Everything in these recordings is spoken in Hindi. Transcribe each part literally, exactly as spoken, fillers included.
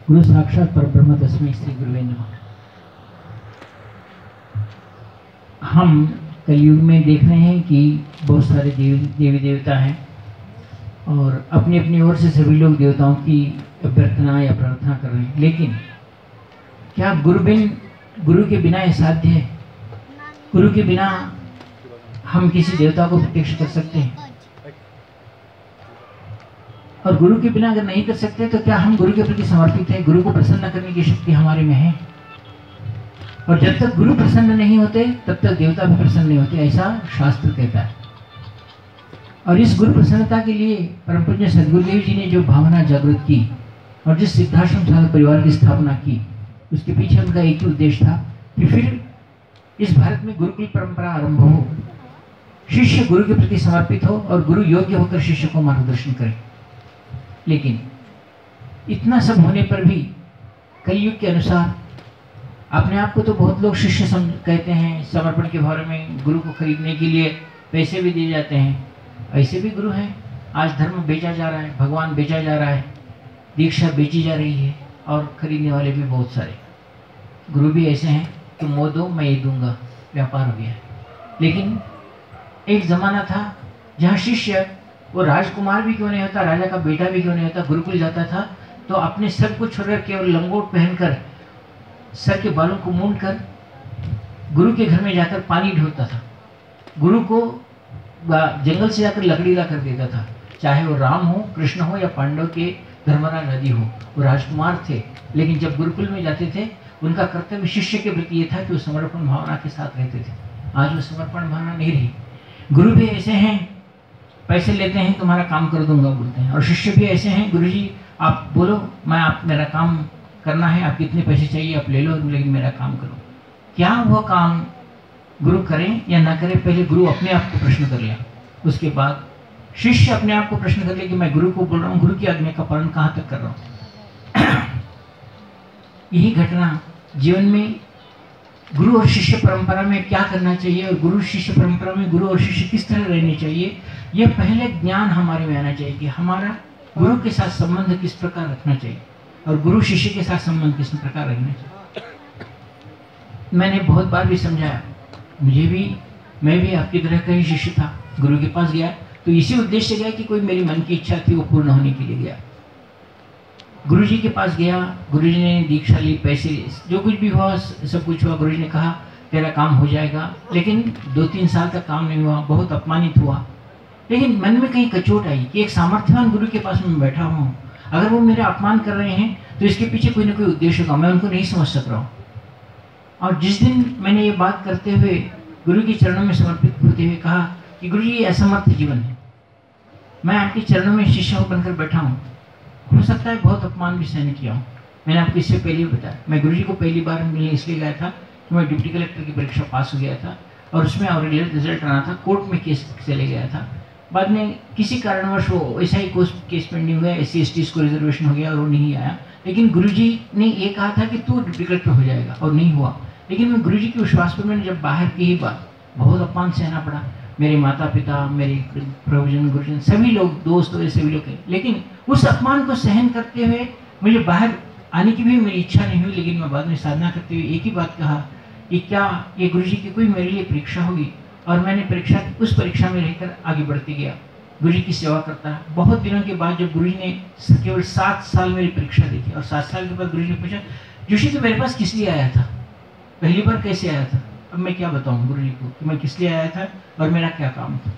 गुरु साक्षात परब्रह्म तस्मै श्री गुरुवे नमः। हम कलयुग में देख रहे हैं कि बहुत सारे देवी देवी देवता हैं और अपनी अपनी ओर से सभी लोग देवताओं की अभ्यर्थना या प्रार्थना कर रहे हैं, लेकिन क्या गुरु बिन गुरु के बिना यह साध्य है? गुरु के बिना हम किसी देवता को प्रत्यक्ष कर सकते हैं? और गुरु के बिना अगर नहीं कर सकते तो क्या हम गुरु के प्रति समर्पित हैं? गुरु को प्रसन्न करने की शक्ति हमारे में है। और जब तक गुरु प्रसन्न नहीं होते तब तक देवता भी प्रसन्न नहीं होते, ऐसा शास्त्र कहता है। और इस गुरु प्रसन्नता के लिए परम पूज्य सदगुरुदेव जी ने जो भावना जागृत की और जिस सिद्धाश्रम साधक परिवार की स्थापना की, उसके पीछे उनका एक ही उद्देश्य था कि फिर इस भारत में गुरुकुल परंपरा आरंभ हो, शिष्य गुरु के प्रति समर्पित हो और गुरु योग्य होकर शिष्य को मार्गदर्शन करे। लेकिन इतना सब होने पर भी कलयुग के अनुसार अपने आप को तो बहुत लोग शिष्य समझ कहते हैं, समर्पण के बारे में गुरु को खरीदने के लिए पैसे भी दिए जाते हैं। ऐसे भी गुरु हैं। आज धर्म बेचा जा रहा है, भगवान बेचा जा रहा है, दीक्षा बेची जा रही है और खरीदने वाले भी बहुत सारे गुरु भी ऐसे हैं। तुम वो दो मैं ये दूंगा, व्यापार हो गया है। लेकिन एक ज़माना था जहाँ शिष्य वो राजकुमार भी क्यों नहीं होता, राजा का बेटा भी क्यों नहीं होता, गुरुकुल जाता था तो अपने सब कुछ छोड़कर केवल लंगोट पहनकर सर के बालों को मूंद कर गुरु के घर में जाकर पानी ढोता था। गुरु को जंगल से जाकर लकड़ी ला कर देता था, चाहे वो राम हो, कृष्ण हो या पांडव के धर्मरा नदी हो। वो राजकुमार थे, लेकिन जब गुरुकुल में जाते थे उनका कर्तव्य शिष्य के प्रति ये था कि वो समर्पण भावना के साथ रहते थे। आज वो समर्पण भावना नहीं रही। गुरु भी ऐसे हैं, पैसे लेते हैं तुम्हारा काम कर दूंगा बोलते हैं, और शिष्य भी ऐसे हैं, गुरुजी आप बोलो, मैं आप मेरा काम करना है, आप कितने पैसे चाहिए आप ले लो, लेकिन मेरा काम करो। क्या वो काम गुरु करें या ना करें, पहले गुरु अपने आप को प्रश्न कर ले, उसके बाद शिष्य अपने आप को प्रश्न कर ले कि मैं गुरु को बोल रहा हूँ, गुरु की आज्ञा का पालन कहाँ तक कर रहा हूँ। यही घटना जीवन में गुरु और शिष्य परंपरा में क्या करना चाहिए और गुरु शिष्य परंपरा में गुरु और शिष्य किस तरह रहने चाहिए, यह पहले ज्ञान हमारे में आना चाहिए कि हमारा गुरु के साथ संबंध किस प्रकार रखना चाहिए और गुरु शिष्य के साथ संबंध किस प्रकार रखना चाहिए। मैंने बहुत बार भी समझाया, मुझे भी मैं भी आपकी तरह का ही शिष्य था। गुरु के पास गया तो इसी उद्देश्य से गया कि कोई मेरी मन की इच्छा थी वो पूर्ण होने के लिए गया। गुरु जी के पास गया, गुरु जी ने दीक्षा ली, पैसे, जो कुछ भी हुआ सब कुछ हुआ। गुरु जी ने कहा तेरा काम हो जाएगा, लेकिन दो तीन साल तक काम नहीं हुआ, बहुत अपमानित हुआ। लेकिन मन में कहीं कचोट आई कि एक सामर्थ्यवान गुरु के पास मैं बैठा हूँ, अगर वो मेरा अपमान कर रहे हैं तो इसके पीछे कोई ना कोई उद्देश्य होगा, मैं उनको नहीं समझ सक रहा हूँ। और जिस दिन मैंने ये बात करते हुए गुरु के चरणों में समर्पित होते हुए कहा कि गुरु जी ये असमर्थ जीवन है, मैं आपके चरणों में शिष्य बनकर बैठा हूँ, हो सकता है बहुत अपमान भी सहन किया हूँ। मैंने आपको इससे पहले भी बताया, मैं गुरु जी को पहली बार मिलने इसलिए गया था कि मैं डिप्टी कलेक्टर की परीक्षा पास हो गया था और उसमें और रिजल्ट आना था, कोर्ट में केस चले गया था। बाद में किसी कारणवश वो ऐसा ही केस पेंडिंग हुआ, एस सी एस टी को रिजर्वेशन हो गया और वो नहीं आया। लेकिन गुरुजी ने ये कहा था कि तू डिप्टी कलेक्टर हो जाएगा और नहीं हुआ। लेकिन मैं गुरुजी के विश्वास पर मैंने जब बाहर की ही बात, बहुत अपमान सहना पड़ा। मेरे माता पिता, मेरे प्रभुजन, गुरुजन, सभी लोग, दोस्त वगैरह सभी लोग हैं। लेकिन उस अपमान को सहन करते हुए मुझे बाहर आने की भी मेरी इच्छा नहीं हुई। लेकिन मैं बाद में साधना करते हुए एक ही बात कहा कि क्या ये गुरुजी की कोई मेरे लिए परीक्षा होगी, और मैंने परीक्षा उस परीक्षा में रहकर आगे बढ़ते गया, गुरुजी की सेवा करता। बहुत दिनों के बाद जब गुरुजी ने केवल सात साल मेरी परीक्षा दी थी और सात साल के बाद गुरुजी ने पूछा, जोशी तो मेरे पास किस लिए आया था, पहली बार कैसे आया था? अब मैं क्या बताऊं गुरुजी को कि मैं किस लिए आया था और मेरा क्या काम था।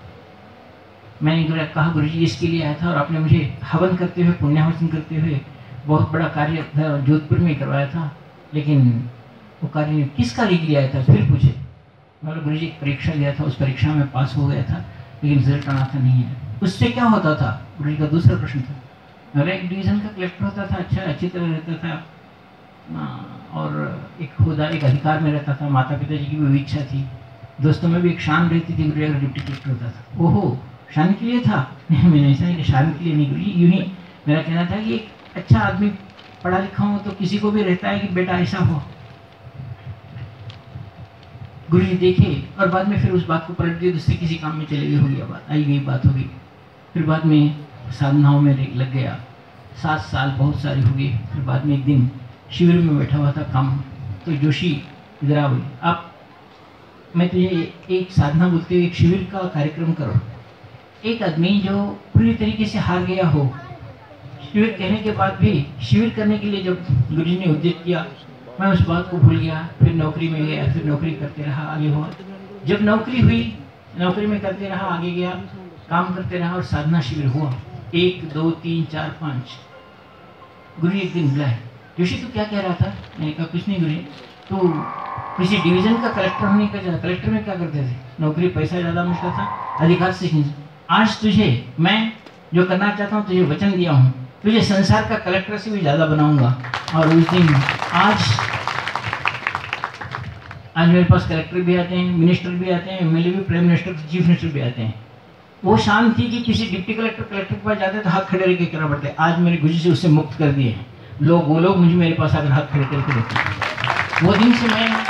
मैंने कहा गुरुजी इसके लिए आया था और आपने मुझे हवन करते हुए, पुण्याहवन करते हुए बहुत बड़ा कार्य जोधपुर में करवाया था, लेकिन वो कार्य किस कार्य के लिए आया था? फिर पूछे। मतलब गुरुजी एक परीक्षा दिया था, उस परीक्षा में पास हो गया था, लेकिन रिजल्ट आना था नहीं है। उससे क्या होता था? गुरुजी का दूसरा प्रश्न था। मेरा एक डिवीज़न का कलेक्टर होता था, अच्छा अच्छी तरह रहता था और एक खुदा एक अधिकार में रहता था, माता पिता जी की भी इच्छा थी, दोस्तों में भी एक शान रहती थी। गुरुजी अगर डिप्टी कलेक्टर होता था, ओहो शान के लिए था? नहीं, मैंने ऐसा नहीं, शान के लिए नहीं गुरुजी, यूँ ही मेरा कहना था कि एक अच्छा आदमी पढ़ा लिखा हो तो किसी को भी रहता है कि बेटा ऐसा हो। गुरुजी देखे और बाद में फिर उस बात को पलट दिया, दूसरे किसी काम में चले गए, हो गया बात, आई गई बात हो गई। फिर बाद में साधनाओं में लग गया, सात साल बहुत सारे हुए। फिर बाद में एक दिन शिविर में बैठा हुआ था काम, तो जोशी इधर आ बोले, आप मैं तुझे एक साधना बोलते हुए एक शिविर का कार्यक्रम करो। एक आदमी जो पूरी तरीके से हार गया हो, शिविर कहने के बाद भी शिविर करने के लिए जब गुरुजी ने उद्यत किया, मैं उस बात को भूल गया। फिर नौकरी में गया, फिर नौकरी करते रहा, आगे हुआ। जब नौकरी हुई, नौकरी में करते रहा, आगे गया, काम करते रहा और साधना शिविर हुआ। एक दो तीन चार पाँच। गुरु एक दिन बुलाए, जोशी तू क्या कह रहा था? मैंने कहा कुछ नहीं गुरु, तो किसी डिवीजन का कलेक्टर होने का चाहता। कलेक्टर में क्या करते थे? नौकरी, पैसा ज़्यादा मिलता था, अधिकार से। आज तुझे मैं जो करना चाहता हूँ, तुझे वचन दिया हूँ, तुझे संसार का कलेक्टर से भी ज़्यादा बनाऊंगा। और उस दिन आज आज मेरे पास कलेक्टर भी आते हैं, मिनिस्टर भी आते हैं, एमएलए भी, प्राइम मिनिस्टर, चीफ मिनिस्टर भी आते हैं। वो शान थी कि किसी डिप्टी कलेक्टर कलेक्टर के पास जाते तो हाथ खड़े रह के करना पड़ते। आज मेरे गुरु से उससे मुक्त कर दिए लोग। वो लोग मुझे मेरे पास आकर हाथ खड़े करके देते। वो दिन से मैं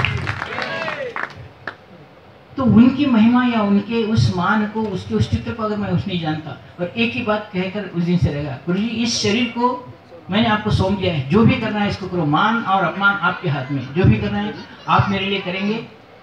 तो उनकी महिमा या उनके उस मान को, उसके अस्तित्व को अगर मैं उस नहीं जानता, और एक ही बात कहकर उस दिन से रहेगा, गुरु जी इस शरीर को मैंने आपको सौंप दिया है, जो भी करना है इसको करो, मान और अपमान आपके हाथ में, जो भी करना है आप मेरे लिए करेंगे।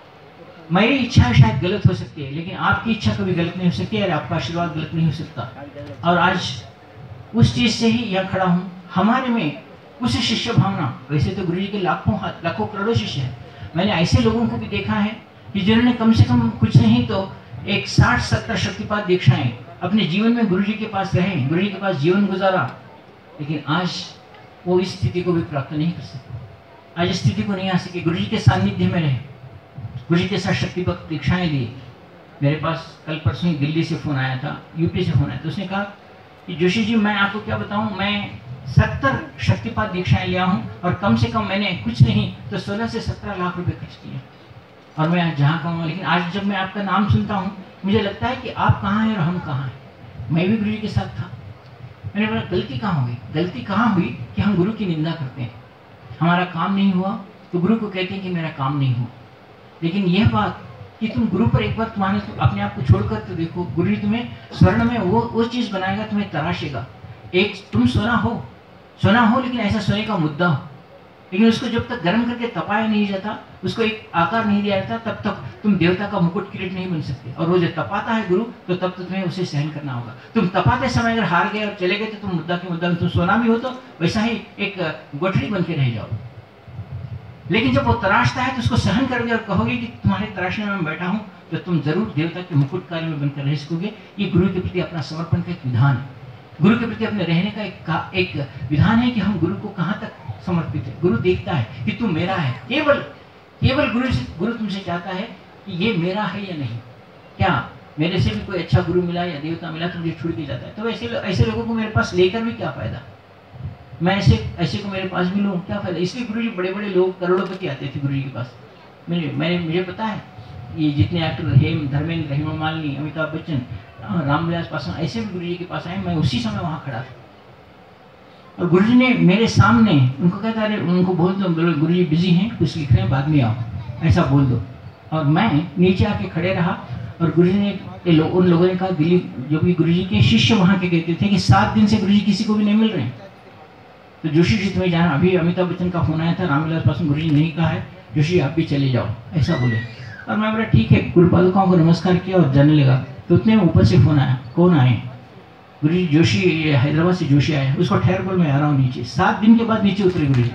मेरी इच्छा शायद गलत हो सकती है, लेकिन आपकी इच्छा कभी गलत नहीं हो सकती और आपका आशीर्वाद गलत नहीं हो सकता। और आज उस चीज से ही यहाँ खड़ा हूँ। हमारे में उस शिष्य भावना, वैसे तो गुरु जी के लाखों लाखों करोड़ों शिष्य हैं, मैंने ऐसे लोगों को भी देखा है कि जिन्होंने कम से कम कुछ नहीं तो एक साठ सत्तर शक्तिपात दीक्षाएं अपने जीवन में गुरु जी के पास रहे, गुरु जी के पास जीवन गुजारा, लेकिन आज वो इस स्थिति को भी प्राप्त नहीं कर सके। आज इस स्थिति को नहीं आ सके, गुरु जी के सानिध्य में रहे, गुरु जी के साथ शक्तिपात दीक्षाएं दी। मेरे पास कल परसों ही दिल्ली से फोन आया था, यूपी से फोन आया था। उसने कहा कि जोशी जी मैं आपको क्या बताऊं, मैं सत्तर शक्तिपात दीक्षाएं लिया हूं और कम से कम मैंने कुछ नहीं तो सोलह से सत्रह लाख रुपए खर्च किए, और मैं आज जहाँ कहूँगा। लेकिन आज जब मैं आपका नाम सुनता हूँ मुझे लगता है कि आप कहाँ हैं और हम कहाँ हैं। मैं भी गुरु जी के साथ था। मैंने बोला गलती कहाँ हुई? गलती कहाँ हुई कि हम गुरु की निंदा करते हैं। हमारा काम नहीं हुआ तो गुरु को कहते हैं कि मेरा काम नहीं हुआ। लेकिन यह बात कि तुम गुरु पर एक बार तुम्हारे तो अपने आप को छोड़कर तो देखो, गुरु जी तुम्हें स्वर्ण में वो वो चीज़ बनाएगा, तुम्हें तराशेगा। एक तुम सोना हो, सोना हो लेकिन ऐसा सोने का मुद्दा हो, लेकिन उसको जब तक गर्म करके तपाया नहीं जाता, उसको एक आकार नहीं दिया जाता, तब तक तुम देवता का मुकुट किरीट नहीं बन सकते। और वो जब तपाता है गुरु, तो तब तक तुम्हें उसे सहन करना होगा। तुम तपाते समय अगर हार गए और चले गए तो तुम मुद्दा के मुद्दा में, तुम सोना भी हो तो वैसा ही एक गोठड़ी बन के रह जाओ। लेकिन जब वो तराशता है तो उसको सहन करोगे और कहोगे कि तुम्हारे तराशने में मैं बैठा हूँ, तो तुम जरूर देवता के मुकुट कार्य में बनकर रह सकोगे। ये गुरु के प्रति अपना समर्पण का एक विधान है, गुरु के प्रति अपने रहने का एक, का, एक विधान है कि हम गुरु को कहाँ तक समर्पित है। गुरु देखता है कि तू मेरा है, केवल केवल गुरु से गुरु तुमसे चाहता है कि ये मेरा है या नहीं। क्या मेरे से भी कोई अच्छा गुरु मिला या देवता मिला तो मुझे छूट के जाता है। तो ऐसे ऐसे लोगों को मेरे पास लेकर भी क्या फायदा, मैं ऐसे ऐसे को मेरे पास भी लूँ क्या फायदा। इसलिए गुरु जी बड़े बड़े लोग करोड़पति आते थे गुरु जी के पास। मेरे मैंने मुझे पता है ये जितने एक्टर, हेम धर्मेंद्र, हेमा मालिनी, अमिताभ बच्चन, रामविलास पासवान, ऐसे भी गुरु जी के पास आए। मैं उसी समय वहाँ खड़ा था और गुरुजी ने मेरे सामने उनको कहता है, उनको बोल दो गुरुजी बिजी हैं, कुछ लिख रहे हैं, बाद में आओ, ऐसा बोल दो। और मैं नीचे आके खड़े रहा और गुरुजी ने लो, उन लोगों ने कहा, दिल्ली जो भी गुरुजी के शिष्य वहाँ के कहते थे कि सात दिन से गुरुजी किसी को भी नहीं मिल रहे हैं, तो जोशी जी तुम्हें जाना। अभी अमिताभ बच्चन का फोन आया था, रामविलास पासवान गुरुजी ने नहीं कहा है जोशी आप भी चले जाओ, ऐसा बोले। और मैं बोला ठीक है, गुरुपादुकाओं को नमस्कार किया और जाने लगा। तो उतने ऊपर से फोन आया, कौन आए? गुरुजी जोशी, हैदराबाद से जोशी आया। उसको ठहर बोल, मैं आ रहा हूँ नीचे। सात दिन के बाद नीचे उतरे गुरुजी।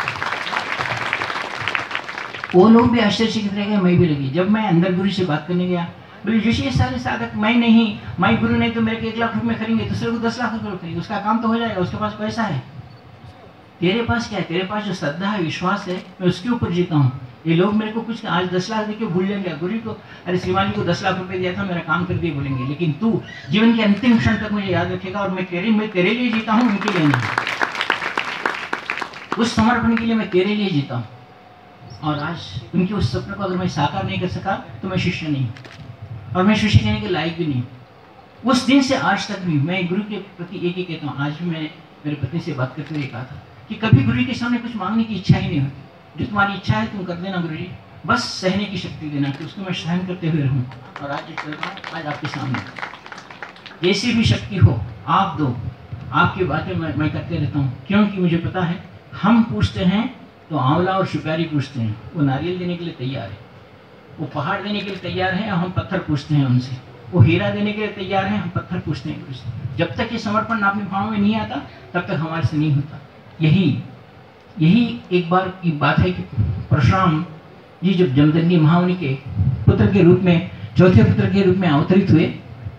वो लोग भी आश्चर्यचकित रह गए, मैं भी लगी। जब मैं अंदर गुरु से बात करने गया, बोले जोशी ये सारे साधक मैं नहीं, मैं गुरु नहीं तो मेरे को एक लाख रुपये खरीदेंगे, दूसरे को दस लाख रुपये खरीदेंगे, उसका काम तो हो जाएगा, उसके पास पैसा है। तेरे पास क्या है? तेरे पास जो श्रद्धा है, विश्वास है, मैं उसके ऊपर जीता हूँ। ये लोग मेरे को कुछ आज दस लाख देके भूल जाएंगे, गुरु को अरे श्रीमान को दस लाख रुपए दिया था, मेरा काम कर दिए बोलेंगे, लेकिन तू जीवन के अंतिम क्षण तक मुझे याद रखेगा। और मैं तेरे मैं तेरे लिए जीता हूँ, उनके लिए नहीं। उस समर्पण के लिए मैं तेरे लिए जीता हूँ। और आज उनके उस सपने को अगर मैं साकार नहीं कर सका तो मैं शिष्य नहीं, और मैं शिष्य कहने के लायक भी नहीं। उस दिन से आज तक भी मैं गुरु के प्रति एक ही कहता हूँ। आज भी मैं मेरी पत्नी से बात करते हुए कहा था कि कभी गुरु के सामने कुछ मांगने की इच्छा ही नहीं होती। जो तुम्हारी इच्छा है तुम कर देना गुरु जी, बस सहने की शक्ति देना कि उसको मैं सहन करते हुए रहूं। और आज जो चल रहा है आज आपके सामने, जैसी भी शक्ति हो आप दो, आपकी बातें मैं मैं करते रहता हूँ, क्योंकि मुझे पता है हम पूछते हैं तो आंवला और सुपारी पूछते हैं, वो नारियल देने के लिए तैयार है, वो पहाड़ देने के लिए तैयार है, हम पत्थर पूछते हैं उनसे, वो हीरा देने के लिए तैयार है, हम पत्थर पूछते हैं उनसे। जब तक ये समर्पण अपने भाव में नहीं आता तब तक हमारे से नहीं होता। यही यही एक बार की बात है कि परशुराम जी जब जमदग्नि महामुनि के पुत्र के रूप में, चौथे पुत्र के रूप में अवतरित हुए,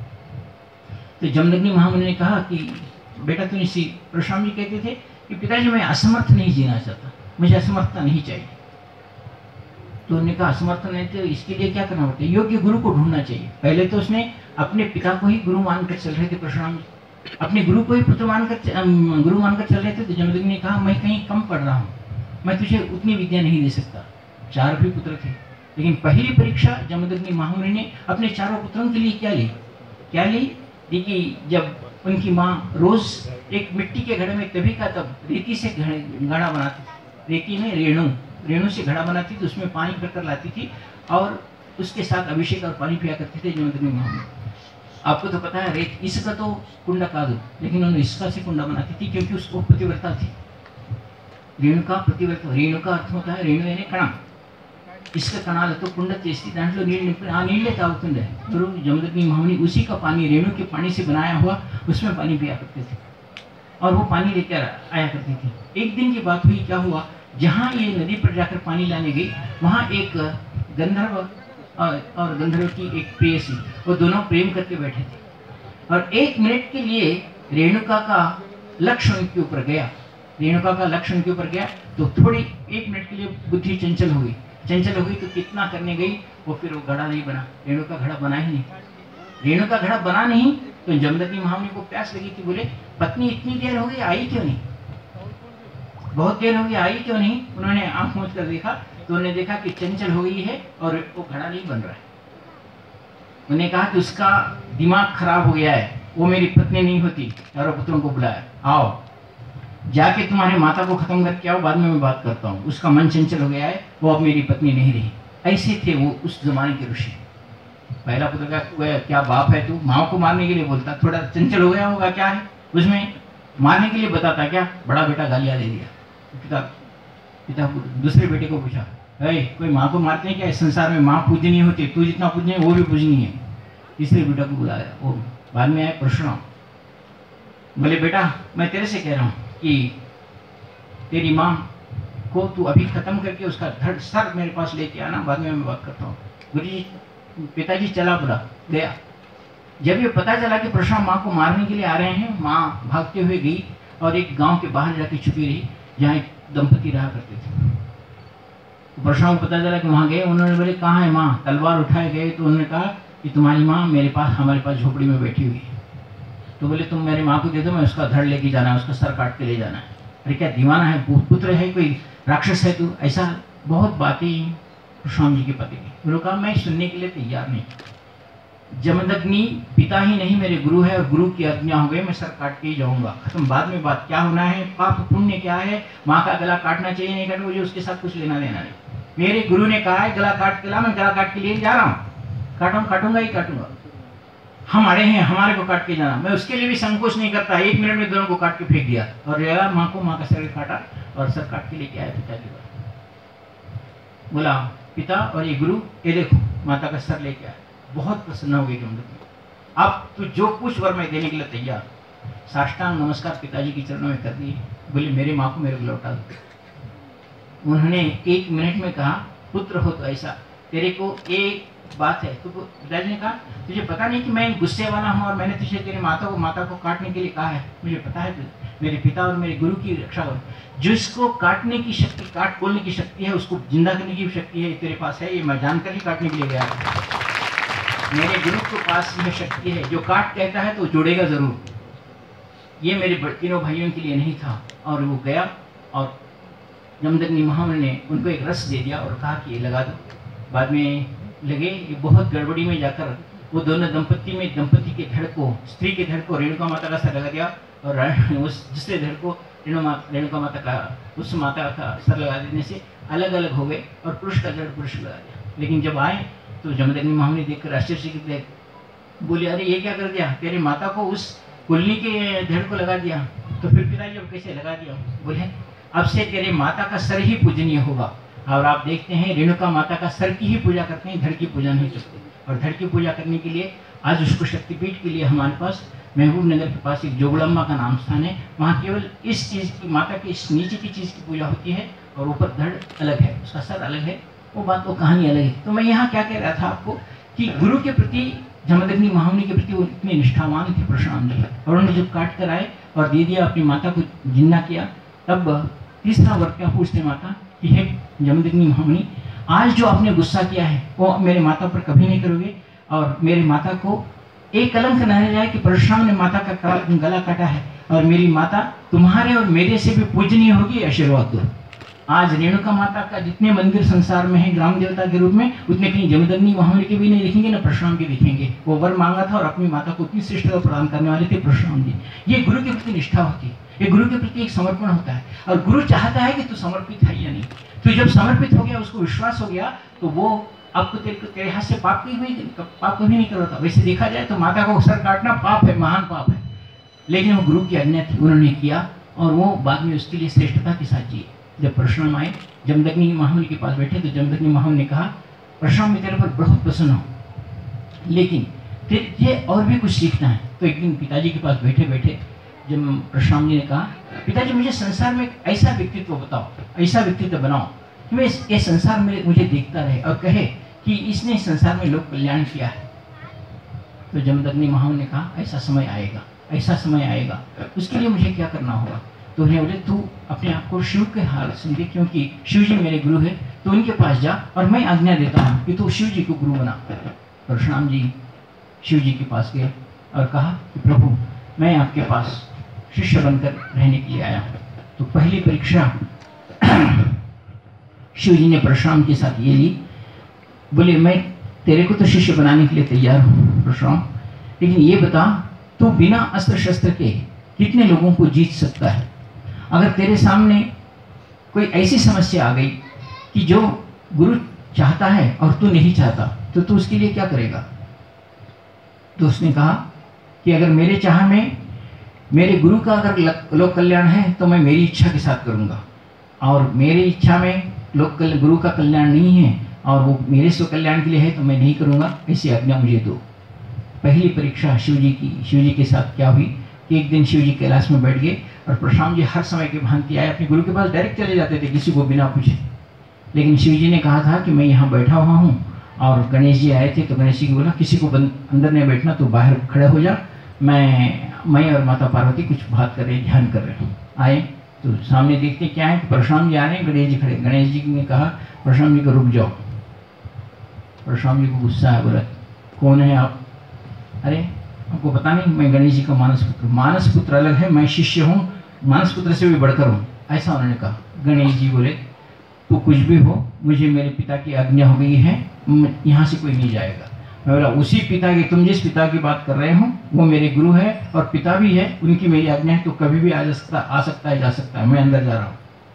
तो जमदग्नि महामुनि ने कहा कि बेटा तूने सी, परशुराम जी कहते थे कि पिताजी मैं असमर्थ नहीं जीना चाहता, मुझे असमर्थता नहीं चाहिए। तो उन्होंने कहा असमर्थ नहीं तो इसके लिए क्या करना पड़ता है, योग्य गुरु को ढूंढना चाहिए। पहले तो उसने अपने पिता को ही गुरु मानकर चल रहे थे परशुराम जी, अपने गुरु को ही पुत्र मानकर गुरु मानकर चल रहे थे। तो जमदग्नि ने कहा मैं कहीं कम पढ़ रहा हूँ, मैं तुझे उतनी विद्या नहीं दे सकता। चार भी पुत्र थे, लेकिन पहली परीक्षा जमदग्नि महामुनि ने अपने चारों पुत्रों के लिए क्या ली क्या ली कि जब उनकी माँ रोज एक मिट्टी के घड़े में तभी का तब रेती से घड़ा बनाती थी, रेती में रेणु रेणु से घड़ा बनाती थी, उसमें पानी भरकर लाती थी और उसके साथ अभिषेक और पानी पिया करते थे जमदग्नि महामुनि। आपको तो पता है रेत इसका तो कुंडा का दो, लेकिन उन्होंने इसका से कुंडा बनाती थी क्योंकि उसको पतिव्रता थी। रेणुका पतिव्रता, रेणुका अर्थ होता है रेणु यानी कणा, इसका कणाल तो कुंड చేసి దాంట్లో నీళ్ళు నింపి ఆ నీళ్ళే తాగుతుండే गुरु जमदग्नि महामुनि, उसी का पानी रेणु के पानी से बनाया हुआ उसमें पानी पिया करते थे और वो पानी लेकर आया करती थी। एक दिन की बात हुई, क्या हुआ, जहाँ ये नदी पर जाकर पानी लाने गई वहाँ एक गंधर्व और गंधर्व की एक प्रेयसी, वो दोनों प्रेम करके बैठे थे और एक मिनट के लिए रेणुका का लक्ष्य उनके ऊपर गया रेणुका का लक्ष्य उनके ऊपर गया तो थोड़ी एक मिनट के लिए बुद्धि चंचल हो गई चंचल हो गई तो कितना करने गई वो, फिर वो घड़ा नहीं बना, रेणु का घड़ा बना ही नहीं। रेणु का घड़ा बना नहीं तो जमदग्नि महामुनि को प्यास लगी थी, बोले पत्नी इतनी देर हो गई आई क्यों नहीं, बहुत देर हो गई आई क्यों नहीं। उन्होंने आंख मूंद कर देखा तो उन्होंने देखा कि चंचल हो गई है और वो घड़ा नहीं बन रहा है। उन्होंने कहा कि उसका दिमाग खराब हो गया है, वो मेरी पत्नी नहीं होती। चारों पुत्रों को बुलाया, आओ जाके तुम्हारे माता को खत्म करके आओ, बाद में मैं बात करता हूँ। उसका मन चंचल हो गया है, वो अब मेरी पत्नी नहीं रही। ऐसे थे वो उस जमाने के ऋषि। पहला पुत्र का क्या बाप है तू, माँ को मारने के लिए बोलता, थोड़ा चंचल हो गया होगा, क्या है उसमें मारने के लिए बताता, क्या बड़ा बेटा गालियाँ दे दिया। पिता पिता दूसरे बेटे को पूछा, अरे कोई माँ को मारते हैं क्या, इस संसार में माँ पूजनी होती, तू जितना पूजनी है वो भी पूजनी है। तीसरे बेटा को बुलाया, वो बाद में आए परशुराम, बोले बेटा मैं तेरे से कह रहा हूँ कि तेरी माँ को तू अभी खत्म करके उसका धड़ सर मेरे पास लेके आना, बाद में मैं बात करता हूँ। गुरु जी पिताजी चला बुला गया। जब ये पता चला कि परशुराम माँ को मारने के लिए आ रहे हैं, माँ भागते हुए गई और एक गांव के बाहर जाके छुपी रही जहाँ एक दंपति रहा करते थे। परशुराम को पता चला कि वहाँ गए, उन्होंने बोले कहाँ है माँ, तलवार उठाए गए तो उन्होंने कहा कि तुम्हारी माँ मेरे पास हमारे पास झोपड़ी में बैठी हुई है। तो बोले तुम मेरी माँ को दे दो, मैं उसका धड़ लेके जाना है, उसका सर काट के ले जाना है। अरे क्या दीवाना है, पुत्र है, कोई राक्षस है तू, ऐसा बहुत बातें परशुराम जी के पति की। गुरु कहा मैं सुनने के लिए तैयार नहीं, जमदग्नि पिता ही नहीं मेरे गुरु है और गुरु की आज्ञा हो गई, मैं सर काट के ही जाऊंगा, खत्म। बाद में बात क्या होना है, पाप पुण्य क्या है, माँ का गला काटना चाहिए नहीं काटना, मुझे उसके साथ कुछ लेना देना नहीं। मेरे गुरु ने कहा है गला काट के ला, मैं गला काट के लिए जा रहा हूँ, काटूँ काटूंगा ही काटूंगा। हम अड़े हैं, हमारे को काट के जाना, मैं उसके लिए भी संकोच नहीं करता। एक मिनट में दोनों को काट के फेंक दिया और रेगा माँ को, माँ का सर काटा और सर काट के लेके आया पिता के पास। बोला पिता और ये गुरु, ये देखो माता का सर लेके आया। बहुत प्रसन्न हो गई जमदग्नि, अब तू जो कुछ वर मैं देने के लिए तैयार। साष्टांग नमस्कार पिताजी के चरणों में कर दिए, बोले मेरी माँ को मेरे को लौटा दो। उन्होंने एक मिनट में कहा पुत्र हो तो ऐसा, तेरे को एक बात है। तो पिताजी ने कहा तुझे पता नहीं कि मैं गुस्से वाला हूँ और मैंने तुझे तेरे माता को माता को काटने के लिए कहा है। मुझे पता है मेरे पिता और मेरे गुरु की रक्षा करो। जिसको काटने की शक्ति, काट बोलने की शक्ति है, उसको जिंदा करने की शक्ति है तेरे पास है, ये मैं जानकर ही काटने के लिए गया। मेरे गुरु के पास यह शक्ति है, जो काट कहता है तो जोड़ेगा जरूर। ये मेरे तीनों भाइयों के लिए नहीं था। और वो गया और जमदग्नि महामुनि ने उनको एक रस दे दिया और कहा कि ये लगा दो। बाद में लगे, ये बहुत गड़बड़ी में जाकर वो दोनों दंपति में दंपति के धड़ को, स्त्री के धड़ को रेणुका माता का सर लगा दिया और उस दूसरे धड़ को रेणुका माता का, उस माता का सर लगा देने से अलग अलग हो गए और पुरुष का धड़ पुरुष लगा दिया। लेकिन जब आए तो जमदग्नि महामुनि देखकर आश्चर्यचकित बोले अरे ये क्या कर दिया, तेरी माता को उस कुल्ली के धड़ को लगा दिया, तो फिर पिताजी अब कैसे लगा दिया? बोले अब से तेरे माता का सर ही पूजनीय होगा। और आप देखते हैं रेणुका माता का सर की ही पूजा करते हैं, धड़ की पूजा नहीं करते। और धड़ की पूजा करने के लिए आज उसको शक्तिपीठ के लिए हमारे पास महबूब नगर के पास एक जोगड़म्मा का नाम स्थान है, वहाँ केवल इस चीज़ की, माता की इस नीचे की चीज़ की पूजा होती है और ऊपर धड़ अलग है, उसका सर अलग है, वो बात वो कहानी अलग है। तो मैं यहाँ क्या कह रहा था आपको कि गुरु के प्रति, जमदग्नि महामुनि के प्रति वो इतने निष्ठावान थे परशुराम जी। और उन्होंने जब काट कर आए और दे दिया, अपनी माता को जिंदा किया, तब तीसरा वर्ग क्या पूछते माता कि हे जमदग्नि महामुनि, आज जो आपने गुस्सा किया है वो मेरे माता पर कभी नहीं करोगे, और मेरे माता को एक कलंक न रह जाए कि परशुराम ने माता का गला काटा है, और मेरी माता तुम्हारे और मेरे से भी पूजनीय होगी, आशीर्वाद दो। आज रेणुका माता का जितने मंदिर संसार में है ग्राम देवता के रूप में, उतने कहीं जमदग्नि महामुनि के भी नहीं दिखेंगे, ना परशुराम के दिखेंगे। वो वर मांगा था और अपनी माता को उतनी श्रेष्ठता प्रदान करने वाले थे परशुराम जी। ये गुरु के प्रति निष्ठा होती है, ये गुरु के प्रति एक समर्पण होता है। और गुरु चाहता है कि तू समर्पित है या नहीं। तो जब समर्पित हो गया, उसको विश्वास हो गया, तो वो आपको तेरे, तेरे हाथ से पाप की हुई पाप कभी नहीं करता। वैसे देखा जाए तो माता को सर काटना पाप है, महान पाप है, लेकिन वो गुरु की आज्ञा थी, उन्होंने किया, और वो बाद में उसके लिए श्रेष्ठता के साथ जिए। जब परशुराम आए, जमदग्नि महामुनि के पास बैठे, तो जमदग्नि महामुनि ने कहा, परशुराम मैं तेरे पर बहुत प्रसन्न हूँ, लेकिन तुझे और भी कुछ सीखना है। तो एक दिन पिताजी के पास बैठे बैठे जब परशुराम जी ने कहा, पिताजी मुझे संसार में ऐसा व्यक्तित्व बताओ, ऐसा व्यक्तित्व बनाओ कि मैं ये संसार में मुझे देखता रहे और कहे कि इसने संसार में लोक कल्याण किया है। तो जमदग्नि महामुनि ने कहा, ऐसा समय आएगा, ऐसा समय आएगा, उसके लिए मुझे क्या करना होगा? तो उन्हें बोले, तू अपने आप को शिव के हाल समझे, क्योंकि शिव जी मेरे गुरु है, तो उनके पास जा और मैं आज्ञा देता हूँ कि तू शिव जी को गुरु बना। परशुराम जी शिव जी के पास गए और कहा कि प्रभु मैं आपके पास शिष्य बनकर रहने के लिए आया हूँ। तो पहली परीक्षा शिव जी ने परशुराम के साथ ये ली, बोले मैं तेरे को तो शिष्य बनाने के लिए तैयार हूँ परशुराम, लेकिन ये बता तू बिना अस्त्र शस्त्र के कितने लोगों को जीत सकता है? अगर तेरे सामने कोई ऐसी समस्या आ गई कि जो गुरु चाहता है और तू नहीं चाहता, तो तू उसके लिए क्या करेगा? तो उसने कहा कि अगर मेरे चाह में मेरे गुरु का अगर लोक कल्याण है तो मैं मेरी इच्छा के साथ करूँगा, और मेरी इच्छा में लोक गुरु का कल्याण नहीं है और वो मेरे स्व कल्याण के लिए है तो मैं नहीं करूँगा, ऐसी आज्ञा मुझे दो। पहली परीक्षा शिव जी की, शिव जी के साथ क्या हुई कि एक दिन शिव जी कैलाश में बैठ गए और परशुराम जी हर समय के भांति आए, अपने गुरु के पास डायरेक्ट चले जाते थे किसी को बिना पूछे। लेकिन शिव जी ने कहा था कि मैं यहाँ बैठा हुआ हूँ, और गणेश जी आए थे, तो गणेश जी को बोला किसी को अंदर नहीं बैठना, तो बाहर खड़े हो जा, मैं मैं और माता पार्वती कुछ बात कर रहे, ध्यान कर रहे हैं। आए तो सामने देखते क्या है, परशुराम जी आ रहे हैं, गणेश जी खड़े। गणेश जी ने कहा परशुराम जी को रुक जाओ। परशुराम जी को गुस्सा है, बोला कौन है आप? अरे आपको पता नहीं मैं गणेश जी का मानस पुत्र, मानस पुत्र अलग है, मैं शिष्य हूँ, मानस पुत्र से भी बढ़कर हूँ, ऐसा उन्होंने कहा। गणेश जी बोले तो कुछ भी हो, मुझे मेरे पिता की आज्ञा हो गई है, यहाँ से कोई नहीं जाएगा। मैं बोला उसी पिता की, तुम जिस पिता की बात कर रहे हो वो मेरे गुरु है और पिता भी है, उनकी मेरी आज्ञा है, तो कभी भी आ जा सकता आ सकता है जा सकता है, मैं अंदर जा रहा हूँ।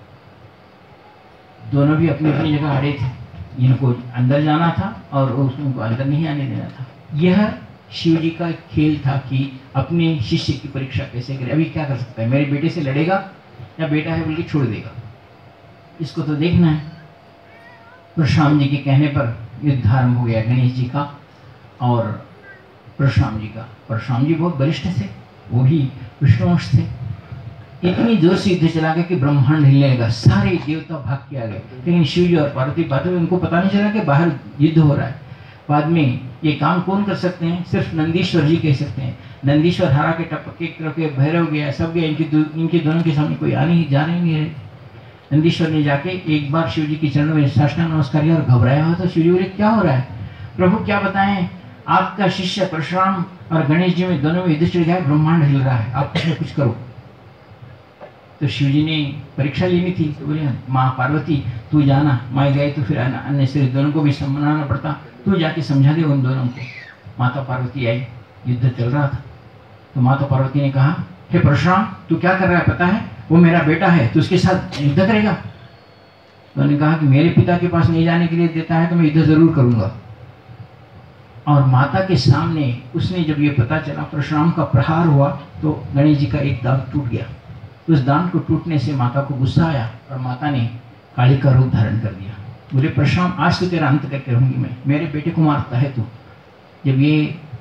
दोनों भी अपनी अपनी जगह अड़े थे, इनको अंदर जाना था और उसको अंदर नहीं आने देना था। यह शिव जी का खेल था कि अपने शिष्य की परीक्षा कैसे करे। अभी क्या कर सकता है, मेरे बेटे से लड़ेगा या बेटा है बोल के छोड़ देगा, इसको तो देखना है। परशुराम जी के कहने पर युद्ध आरंभ हो गया, गणेश जी का और परशुराम जी का। परशुराम जी बहुत बलिष्ठ थे, वो भी विष्णुवंश थे। इतनी जोर से युद्ध चला गया कि ब्रह्मांड हिलने लगा, सारे देवता भाग के आ गए, लेकिन शिव जी और पार्वती बातें उनको पता नहीं चला कि बाहर युद्ध हो रहा है। बाद में ये काम कौन कर सकते हैं? सिर्फ नंदीश्वर जी कह सकते हैं। नंदीश्वर हरा के टपके के भैरव गया, सब गया, इनके दो, इनके दोनों के सामने कोई आने ही जाने ही नहीं रहे। नंदीश्वर ने जाके एक बार शिव जी के चरणों में साष्टांग नमस्कार किया और घबराया हुआ तो शिव जी बोले क्या हो रहा है? प्रभु क्या बताएं, आपका शिष्य परशुराम और गणेश जी में दोनों में युद्ध चल गया, ब्रह्मांड हिल रहा है, आप कुछ कुछ करो। तो शिव जी ने परीक्षा लेनी थी, तो बोले माँ पार्वती तू जाना, मैं गए तो फिर अन्य से दोनों को भी समझाना पड़ता, तू जाके समझा दे उन दोनों को। माता पार्वती आई, युद्ध चल रहा था, तो माता पार्वती ने कहा हे परशुराम तू क्या कर रहा है पता है, वो मेरा बेटा है, तो उसके साथ युद्ध करेगा? तो उन्होंने कहा कि मेरे पिता के पास नहीं जाने के लिए देता है तो मैं युद्ध जरूर करूंगा। और माता के सामने उसने जब ये पता चला परशुराम का प्रहार हुआ तो गणेश जी का एक दांत टूट गया। उस दांत को टूटने से माता को गुस्सा आया और माता ने काली का रूप धारण कर दिया। बोले परशुराम आज तो तेरा अंत करके रहूंगी मैं, मेरे बेटे को मारता है तू। जब ये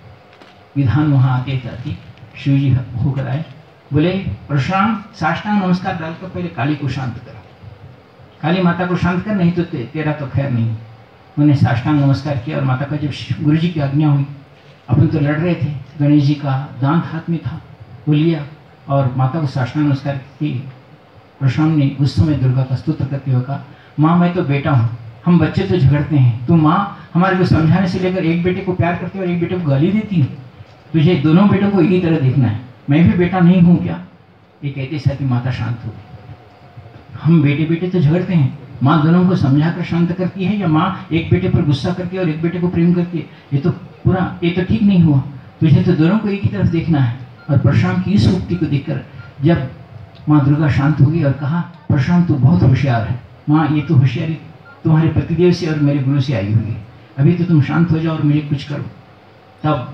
विधान वहाँ आते जाती शिव जी होकर आए, बोले परशुराम साष्टांग नमस्कार डालकर पहले काली को शांत करो, काली माता को शांत कर, नहीं तो ते, तेरा तो खैर नहीं। उन्होंने साष्टांग नमस्कार किया और माता का जब गुरु जी की आज्ञा हुई, अपन तो लड़ रहे थे, गणेश जी का दांत हाथ में था, वो लिया और माता को साष्टांग नमस्कार की। परशुराम ने उस समय दुर्गा का स्तुति करते हुए कहा, माँ मैं तो बेटा हूँ, हम बच्चे तो झगड़ते हैं, तू माँ हमारे को समझाने से लेकर एक बेटे को प्यार करती है और एक बेटे को गाली देती है, तुझे दोनों बेटों को एक ही तरह देखना है, मैं भी बेटा नहीं हूँ क्या? ये कहते साथ ही माता शांत हो गई। हम बेटे बेटे तो झगड़ते हैं, माँ दोनों को समझा कर शांत करती है या माँ एक बेटे पर गुस्सा करती है और एक बेटे को प्रेम करती है? ये तो पूरा ये तो ठीक नहीं हुआ, तुझे तो दोनों को एक ही तरफ देखना है। और परशुराम की इस उक्ति को देखकर जब माँ दुर्गा शांत होगी और कहा, परशुराम तू बहुत होशियार है माँ, ये तो होशियारी तुम्हारे पतिदेव से और मेरे गुरु से आई हुई है, अभी तो तुम शांत हो जाओ और मुझे कुछ करो। तब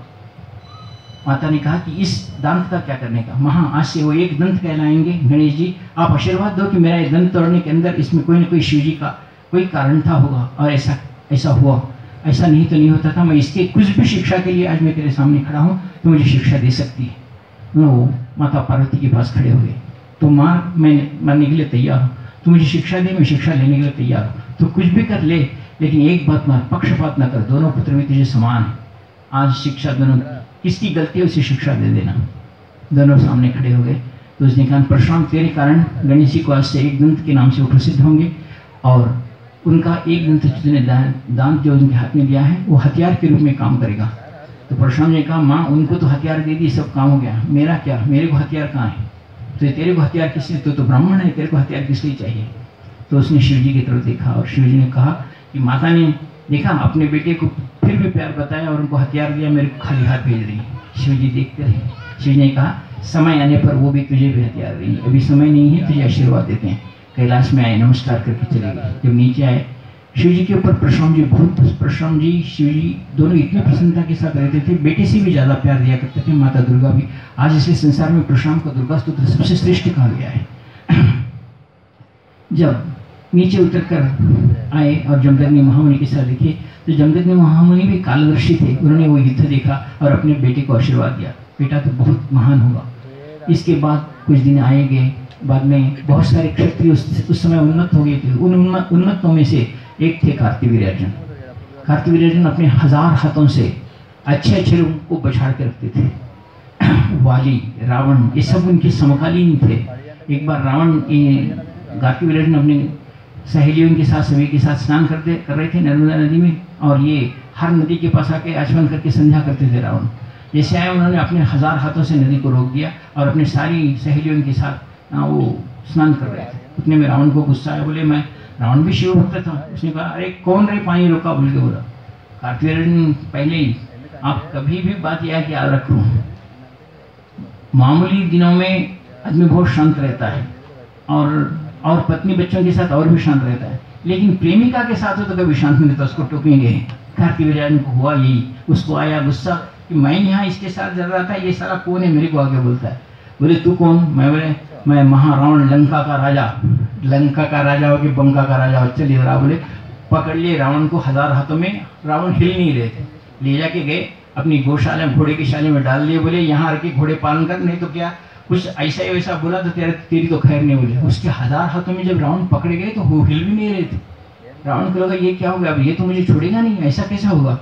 माता ने कहा कि इस दांत का क्या करने का? महा आज से वो एक दंत कहलाएंगे। गणेश जी आप आशीर्वाद दो कि मेरा ये दंत तोड़ने के अंदर इसमें कोई ना कोई शिव जी का कोई कारण था होगा और ऐसा ऐसा हुआ, ऐसा नहीं तो नहीं होता था। मैं इसके कुछ भी शिक्षा के लिए आज मैं तेरे सामने खड़ा हूँ, तो मुझे शिक्षा दे सकती है। वो माता पार्वती के पास खड़े हुए, तो माँ मैं मरने के लिए तैयार हूँ, तो मुझे शिक्षा दे, मैं शिक्षा लेने के लिए तैयार हूँ, तो कुछ भी कर ले, लेकिन एक बात मार, पक्षपात न कर, दोनों पुत्र भी तुझे समान है। आज शिक्षा दोनों किसकी गलती है उसे शिक्षा दे देना। दोनों सामने खड़े हो गए। तो उसने कहा, परशुराम तेरे कारण गणेश जी को आज से एक दंत के नाम से वो प्रसिद्ध होंगे और उनका एक दंत जितने दांत जो उनके हाथ में दिया है वो हथियार के रूप में काम करेगा। तो परशुराम ने कहा, माँ उनको तो हथियार दे दी, सब काम हो गया, मेरा क्या, मेरे को हथियार कहाँ है? तो तेरे को हथियार किस लिए, तो, तो ब्राह्मण है, तेरे को हथियार किस लिए चाहिए? तो उसने शिव जी की तरफ देखा और शिव जी ने कहा कि माता ने देखा अपने बेटे को फिर भी प्यार बताया और उनको हथियार दिया, मेरे को खाली हाथ भेज रही है। शिव जी देखते रहे। शिव जी ने कहा, समय आने पर वो भी तुझे भी हथियार देंगे, अभी समय नहीं है, तुझे आशीर्वाद देते हैं। कैलाश में आए, नमस्कार करके चले गए। जब नीचे आए शिव जी के ऊपर परशुराम जी बहुत परशुराम जी शिव जी दोनों इतने प्रसन्नता के साथ रहते थे, बेटे से भी ज़्यादा प्यार दिया करते थे। माता दुर्गा भी, आज इसलिए संसार में परशुराम का दुर्गा स्तोत्र सबसे श्रेष्ठ कहा गया है। जब नीचे उतर कर आए और जमदग्नि महामुनि के साथ देखे, तो जमदग्नि महामुनि भी कालदर्शी थे। उन्होंने वो युद्ध देखा और अपने बेटे को आशीर्वाद दिया, बेटा तो बहुत महान होगा। इसके बाद कुछ दिन आए गए, बाद में बहुत सारे क्षत्रिय उस, उस समय उन्नत हो गए थे। उन उन्नतों में से एक थे कार्तिवीर्यार्जुन। कार्तिवीर्यार्जुन अपने हजार हाथों से अच्छे अच्छे लोगों को बछाड़ के रखते थे। वाली, रावण, ये सब उनके समकालीन थे। एक बार रावण कार्तिवीर्यार्जुन अपने सहेलियों के साथ सभी के साथ स्नान करते कर रहे थे नर्मदा नदी में, और ये हर नदी के पास आके आचमन करके संध्या करते थे। रावण जैसे आए, उन्होंने अपने हजार हाथों से नदी को रोक दिया और अपनी सारी सहेलियों के साथ वो स्नान कर रहे थे। उतने में रावण को गुस्सा आया, बोले मैं, रावण भी शिव भक्त था, उसने कहा, अरे कौन रे पानी रोका, बोल के बोला। कार्तिवीर्यार्जुन पहले ही, आप कभी भी बात यह कि याद रखो, मामूली दिनों में आदमी बहुत शांत रहता है और और पत्नी बच्चों के साथ और भी शांत रहता है, लेकिन प्रेमिका के साथ हो तो कभी शांत नहीं रहता, उसको टोकेंगे। कार्तिवीर्यार्जुन को हुआ यही, उसको आया गुस्सा कि मैं यहाँ इसके साथ जल रहा था, ये सारा कौन है मेरे को आगे बोलता है। बोले तू कौन? मैं बोले मैं महारावण, लंका का राजा। लंका का राजा हो कि बंका का राजा हो, चलिए रहा। बोले पकड़ लिए रावण को हजार हाथों में, रावण हिल नहीं रहे थे, ले जाके गए अपनी गौशाला में, घोड़े की शाले में डाल दिए। बोले यहाँ रखे घोड़े पालन कर, नहीं तो क्या कुछ ऐसा ही वैसा बोला तो तेरे तेरी तो खैर नहीं। बोले उसके हजार हाथों में जब रावण पकड़े गए तो वो हिल भी नहीं रहे थे। रावण को लगा ये क्या हो गया, अब ये तो मुझे छोड़ेगा नहीं, ऐसा कैसा होगा।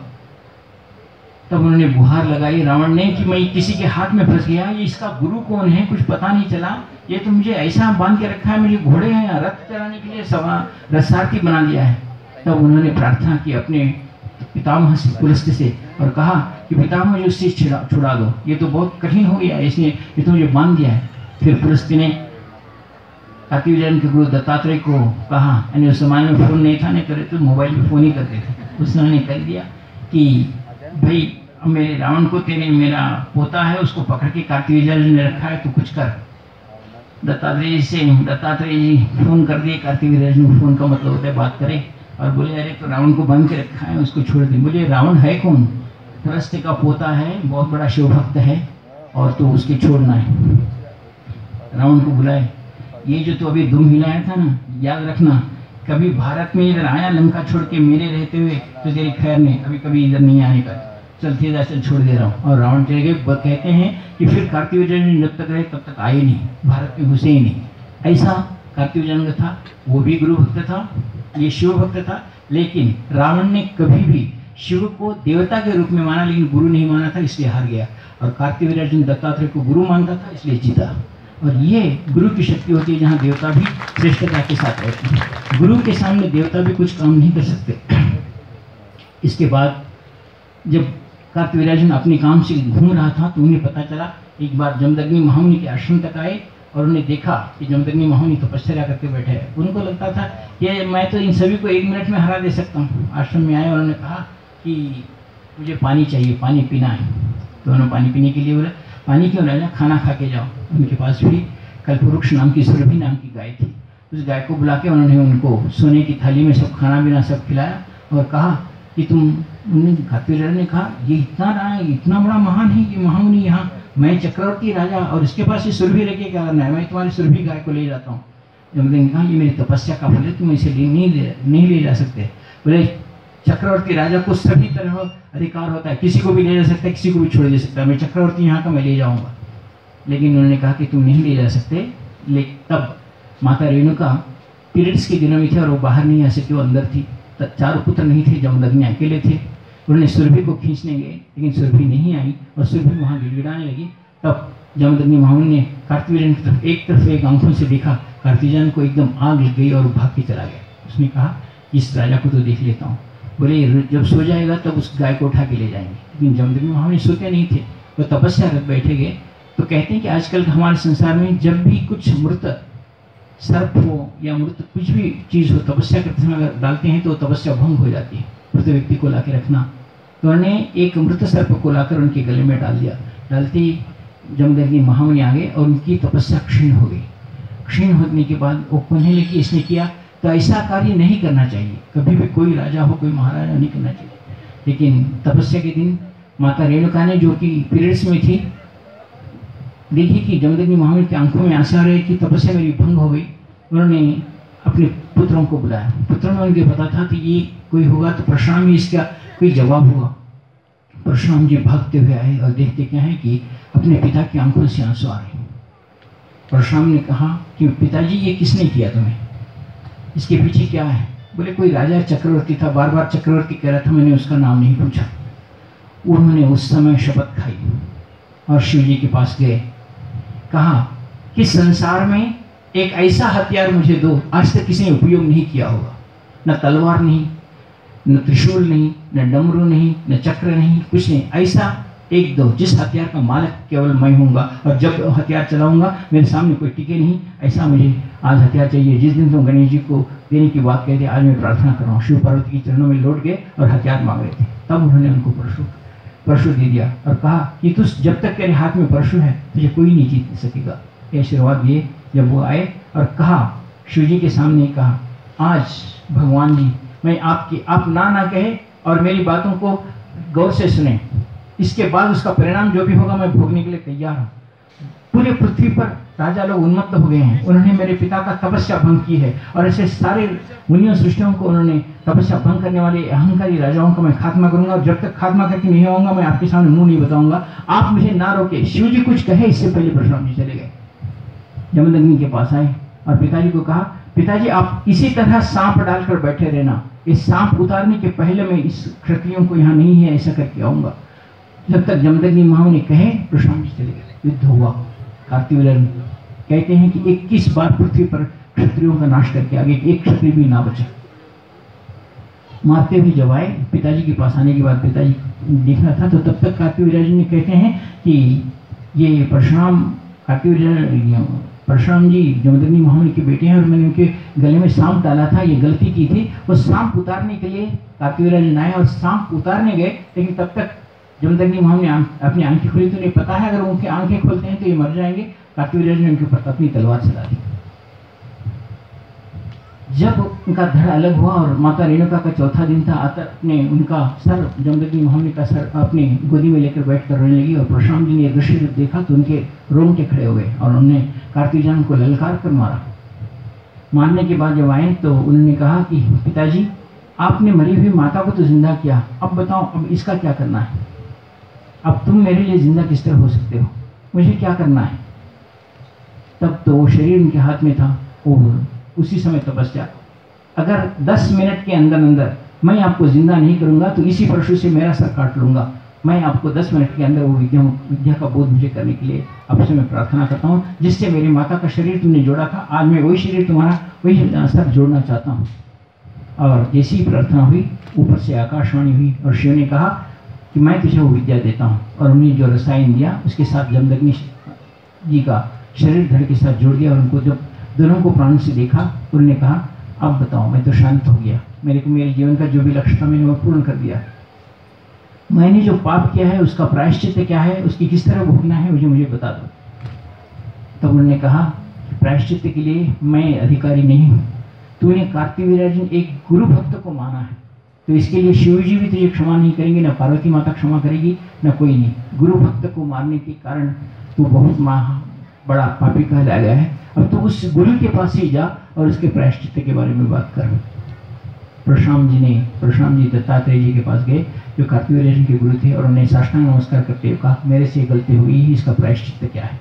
तब उन्होंने गुहार लगाई रावण ने कि मैं किसी के हाथ में फंस गया, ये इसका गुरु कौन है कुछ पता नहीं चला, ये तो मुझे ऐसा बांध के रखा है, मुझे घोड़े हैं या रथ चलाने के लिए सवा रसार्थी बना दिया है। तब उन्होंने प्रार्थना की अपने पितामह से, पुलस्त्य से, और कहा कि पितामह मुझे उससे छुड़ा छुड़ा दो, ये तो बहुत कठिन हो गया, इसने ये तो मुझे बांध दिया है। फिर पुलस्त्य ने कार्तिवीर्यार्जुन के गुरु दत्तात्रेय को कहा, यानी उस जमाने में फ़ोन नहीं था, नहीं करे तो मोबाइल में फ़ोन ही करते थे। उसने उन्होंने कह दिया कि भाई मेरे रावण को तेरे मेरा पोता है, उसको पकड़ के कार्तिवीर्यार्जुन ने रखा है, तो कुछ कर। दत्तात्रेय जी से दत्तात्रेय जी फोन कर दिए कार्तिवीर्यार्जुन, फोन का मतलब होता है बात करे, और बोले अरे तो रावण को बंद के रखा है, उसको छोड़ दे। बोले रावण है कौन? पुलस्त्य का पोता है, बहुत बड़ा शिव भक्त है, और तो उसके छोड़ना है। रावण को बुलाए, ये जो तो अभी दुम हिलाया था ना, याद रखना कभी भारत में इधर आया लंका छोड़ के मेरे रहते हुए तो तेरी खैर नहीं, अभी कभी इधर नहीं आने का, चल तेरा चल छोड़ दे रहा हूँ। और रावण चले गए। कहते हैं कि फिर कार्तिकेय जब तक रहे तब तक आए नहीं, भारत में घुसे ही नहीं। ऐसा कार्तिकेय था, वो भी गुरु भक्त था, ये शिव भक्त था। लेकिन रावण ने कभी भी शिव को देवता के रूप में माना लेकिन गुरु नहीं माना था, इसलिए हार गया। और कार्तिकेय दत्तात्रेय को गुरु मानता था, इसलिए जीता। और ये गुरु की शक्ति होती है, जहाँ देवता भी श्रेष्ठता के साथ रहते हैं। गुरु के सामने देवता भी कुछ काम नहीं कर सकते। इसके बाद जब कार्तिकेय अपने काम से घूम रहा था तो उन्हें पता चला, एक बार जमदग्नि महामुनि के आश्रम तक आए और उन्हें देखा कि जमदग्नि महामुनि तपस्या करते बैठे हैं। उनको लगता था कि मैं तो इन सभी को एक मिनट में हरा दे सकता हूँ। आश्रम में आए और उन्होंने कहा कि मुझे पानी चाहिए, पानी पीना है। तो उन्होंने पानी पीने के लिए बोला, पानी क्यों राजा, खाना खा के जाओ। उनके पास भी कल्पवृक्ष नाम की सुरभि नाम की गाय थी। उस गाय को बुला के उन्होंने उनको सोने की थाली में सब खाना पीना सब खिलाया और कहा कि तुम, उन्होंने कार्तिकेय ने कहा ये इतना रहा है, इतना बड़ा महान है ये महामुनि, यहाँ मैं चक्रवर्ती राजा और इसके पास ये सुरभि लेके क्या करना है, मैं तुम्हारी सुरभि गाय को ले जाता हूँ। जमदग्नि ने कहा ये मेरी तपस्या का फल है, तुम इसे नहीं ले नहीं ले जा सकते। बोले चक्रवर्ती राजा को सभी तरह अधिकार होता है, किसी को भी ले जा सकता है, किसी को भी छोड़ दे सकता है। मैं चक्रवर्ती यहाँ का मैं ले जाऊँगा। लेकिन उन्होंने कहा कि तुम नहीं ले जा सकते। लेकिन तब माता रेणुका पीरियड्स के दिनों में थे और वो बाहर नहीं आ सकी, वो अंदर थी। तब चारों पुत्र नहीं थे, जमदग्नि अकेले थे। उन्होंने सुरभि को खींचने गए लेकिन सुरभि नहीं आई और सुरभि वहाँ गिड़गिड़ाने लगी। तब जमदग्नि महामुनि ने कार्तिकेय की तरफ एक तरफ एक आंखों से देखा, कार्तिकेय को एकदम आग लग गई और भाग के चला गया। उसने कहा इस राजा को तो देख लेता हूँ। बोले जब सो जाएगा तब उस गाय को उठा के ले जाएंगे। लेकिन जमदग्नि महामुनि सोते नहीं थे, वो तपस्या रख बैठे गए। तो कहते हैं कि आजकल हमारे संसार में जब भी कुछ मृत सर्प हो या मृत कुछ भी चीज़ हो, तपस्या करते समय अगर डालते हैं तो तपस्या भंग हो जाती है। मृत व्यक्ति को ला के रखना, तो उन्होंने एक मृत सर्प को लाकर उनके गले में डाल दिया। डालते ही जमदग्नि महामुनि आ गए और उनकी तपस्या क्षीण हो गई। क्षीण होने के बाद वो कहने लगी इसने किया तो ऐसा कार्य नहीं करना चाहिए, कभी भी कोई राजा हो कोई महाराजा नहीं करना चाहिए। लेकिन तपस्या के दिन माता रेणुका ने, जो कि पीरियड्स में थी, देखी कि जमदग्नि महामुनि की आंखों में आंसू आ रहे कि तपस्या मेरी भंग हो गई। उन्होंने अपने पुत्रों को बुलाया। पुत्रों में उनके पता था कि ये कोई होगा तो परशुराम ही इसका कोई जवाब होगा। परशुराम जी भागते हुए आए और देखते क्या है कि अपने पिता की आंखों से आंसू आ रहे हैं। परशुराम ने कहा कि पिताजी ये किसने किया तुम्हें, इसके पीछे क्या है। बोले कोई राजा चक्रवर्ती था, बार बार चक्रवर्ती कह रहा था, मैंने उसका नाम नहीं पूछा। उन्होंने उस समय शपथ खाई और शिव जी के पास गए, कहा कि संसार में एक ऐसा हथियार मुझे दो आज तक किसी ने उपयोग नहीं किया होगा। न तलवार नहीं, न त्रिशूल नहीं, न डमरू नहीं, न चक्र नहीं, कुछ नहीं, ऐसा एक दो जिस हथियार का मालिक केवल मैं हूँगा और जब हथियार चलाऊंगा मेरे सामने कोई टिके नहीं, ऐसा मुझे आज हथियार चाहिए। जिस दिन तुम गणेश जी को देने की बात कहते, आज मैं प्रार्थना कर रहा हूँ। शिव पार्वती के चरणों में लौट गए और हथियार मांग रहे थे। तब उन्होंने उनको परशु परशु दे दिया और कहा कि तू जब तक तेरे हाथ में परशु है तुझे कोई नहीं जीत सकेगा। ये आशीर्वाद दिए। जब वो आए और कहा, शिव जी के सामने कहा, आज भगवान जी मैं आपकी आप ना ना कहे और मेरी बातों को गौर से सुने, इसके बाद उसका परिणाम जो भी होगा मैं भोगने के लिए तैयार हूँ। पूरे पृथ्वी पर राजा लोग उन्मत्त हो गए हैं, उन्होंने मेरे पिता का तपस्या भंग की है और ऐसे सारे मुनियों सृष्टियों को उन्होंने तपस्या भंग करने वाले अहंकारी राजाओं का मैं खात्मा करूंगा और जब तक खात्मा करके नहीं आऊंगा मैं आपके सामने मुंह नहीं बताऊंगा। आप मुझे ना रोके। शिव जी कुछ कहे इससे पहले परशुराम जी चले गए। जमदग्नि के पास आए और पिताजी को कहा, पिताजी आप इसी तरह सांप डालकर बैठे रहना, इस सांप उतारने के पहले मैं इस क्षत्रियों को यहाँ नहीं है ऐसा करके आऊंगा। जब तक जमदग्नि महामुनि कहे परशुराम जी चले गए। युद्ध हुआ। कार्तिकेय कहते हैं कि इक्कीस बार पृथ्वी पर क्षत्रियों का नाश करके आगे एक क्षत्रिय भी ना बचा। मारते हुए जब आए पिताजी के पास आने के बाद पिताजी देखना था तो तब तक कार्तिकेय जी ने कहते हैं कि ये परशुराम कार्तिकेय परशुराम जी जमदग्नि महामुनि के बेटे हैं और मैंने उनके गले में सांप डाला था, ये गलती की थी। वो सांप उतारने के लिए कार्तिकेय जी आए और सांप उतारने गए, लेकिन तब तक जमदग्नि महामुनि अपनी आंखें खोली तो उन्हें पता है अगर उनकी आंखें खोलते हैं तो ये मर जाएंगे। कार्तिकेय ने उनके ऊपर अपनी तलवार चला दी जब उनका धड़ अलग हुआ और माता रेणुका का चौथा दिन था, आता ने उनका सर जमदग्नि महामुनि का सर अपनी गोदी में लेकर बैठ कर रोने लगी और परशुराम जी ने ये दृश्य जब देखा तो उनके रोंगटे खड़े हो गए और उन्होंने कार्तिकेयन को ललकार कर मारा। मारने के बाद जब आए तो उन्होंने कहा कि पिताजी, आपने मरी हुई माता को तो जिंदा किया, अब बताओ अब इसका क्या करना है? अब तुम मेरे लिए जिंदा किस तरह हो सकते हो? मुझे क्या करना है? तब तो वो शरीर उनके हाथ में था और उसी समय तपस्या, अगर दस मिनट के अंदर अंदर मैं आपको जिंदा नहीं करूंगा तो इसी परशु से मेरा सर काट लूंगा। मैं आपको दस मिनट के अंदर वो विद्या विद्या का बोध मुझे करने के लिए आपसे मैं प्रार्थना करता हूँ, जिससे मेरी माता का शरीर तुमने जोड़ा था, आज मैं वही शरीर तुम्हारा वही सर जोड़ना चाहता हूँ। और जैसी ही प्रार्थना हुई, ऊपर से आकाशवाणी हुई और शिव ने कहा कि मैं तुझे वो विद्या देता हूँ। और उन्हें जो रसायन दिया उसके साथ जमदग्नि जी का शरीर धड़ के साथ जोड़ दिया और उनको जब दोनों को प्राण से देखा तो उन्होंने कहा, अब बताओ, मैं तो शांत हो गया, मेरे को मेरे जीवन का जो भी लक्ष्य था मैंने वो पूर्ण कर दिया। मैंने जो पाप किया है उसका प्रायश्चित क्या है, उसकी किस तरह भोगना है, मुझे मुझे बता दो। तब उन्होंने कहा, प्रायश्चित के लिए मैं अधिकारी नहीं हूँ, तूने कार्तिवीर्यार्जुन एक गुरु भक्त को माना है तो इसके लिए शिव जी भी तुझे क्षमा नहीं करेंगे, न पार्वती माता क्षमा करेगी, न कोई नहीं। गुरु भक्त को मारने के कारण तू बहुत महा बड़ा पापी कहलाया गया है। अब तो उस गुरु के पास ही जा और उसके प्रायश्चित के बारे में बात कर। परशुराम जी ने परशुराम जी दत्तात्रेय जी के पास गए जो कार्तिवीर्यार्जुन के गुरु थे और उन्हें साष्टांग नमस्कार करते हुए कहा, मेरे से गलती हुई, इसका प्रायश्चित क्या है?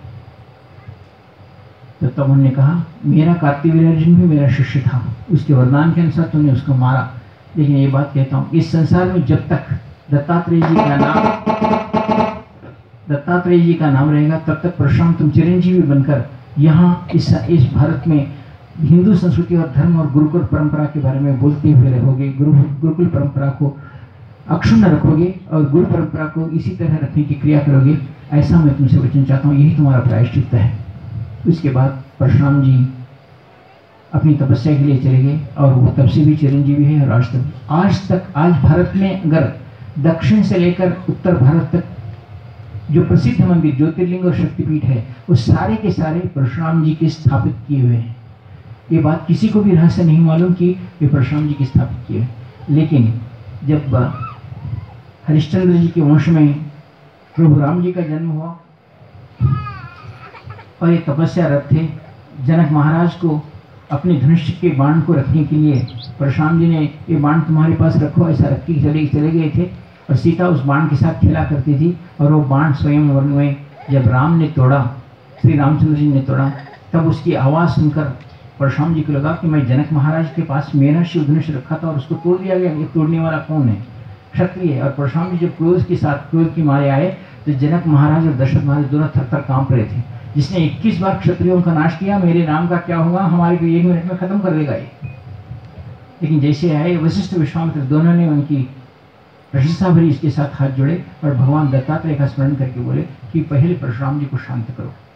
तो तब उन्होंने कहा, मेरा कार्तिवीर्यार्जुन भी मेरा शिष्य था, उसके वरदान के अनुसार तुमने उसको मारा, लेकिन ये बात कहता हूँ, इस संसार में जब तक दत्तात्रेय जी का नाम दत्तात्रेय जी का नाम रहेगा तब तक परशुराम तुम चिरंजीवी बनकर यहाँ इस इस भारत में हिंदू संस्कृति और धर्म और गुरुकुल परंपरा के बारे में बोलते हुए रहोगे, गुरु गुरुकुल परंपरा को अक्षुण्ण रखोगे और गुरु परंपरा को इसी तरह रखने की क्रिया करोगे, ऐसा मैं तुमसे वचन चाहता हूँ, यही तुम्हारा प्रायश्चित है। उसके बाद परशुराम जी अपनी तपस्या के लिए चले गए और वो तब से भी चिरंजीवी है और आज तक आज तक आज भारत में अगर दक्षिण से लेकर उत्तर भारत तक जो प्रसिद्ध मंदिर ज्योतिर्लिंग और शक्तिपीठ है वो सारे के सारे परशुराम जी के स्थापित किए हुए हैं। ये बात किसी को भी रहस्य नहीं मालूम कि वे परशुराम जी के स्थापित किए हुए। लेकिन जब हरिश्चंद्र जी के वंश में प्रभु राम जी का जन्म हुआ और ये तपस्यारत थे, जनक महाराज को अपने धनुष के बाण को रखने के लिए परशुराम जी ने ये बाण तुम्हारे पास रखो ऐसा रख के चले चले गए थे और सीता उस बाण के साथ खेला करती थी और वो बाण स्वयं वन में जब राम ने तोड़ा, श्री रामचंद्र जी ने तोड़ा, तब उसकी आवाज़ सुनकर परशुराम जी को लगा कि मैं जनक महाराज के पास मेरा शिव धनुष रखा था और उसको तोड़ दिया गया, ये तोड़ने वाला कौन है? क्षत्रिय है। और परशुराम जी जब क्रोध के साथ क्रोध की मारे आए तो जनक महाराज और दशरथ महाराज दोनों थर थर कांप रहे थे। जिसने इक्कीस बार क्षत्रियों का नाश किया, मेरे राम का क्या होगा, हमारे को एक मिनट में खत्म कर देगा ये। लेकिन जैसे आए वशिष्ठ विश्वामित्र दोनों ने उनकी प्रशंसा भरी इसके साथ हाथ जोड़े और भगवान दत्तात्रेय का स्मरण करके बोले कि पहले परशुराम जी को शांत करो।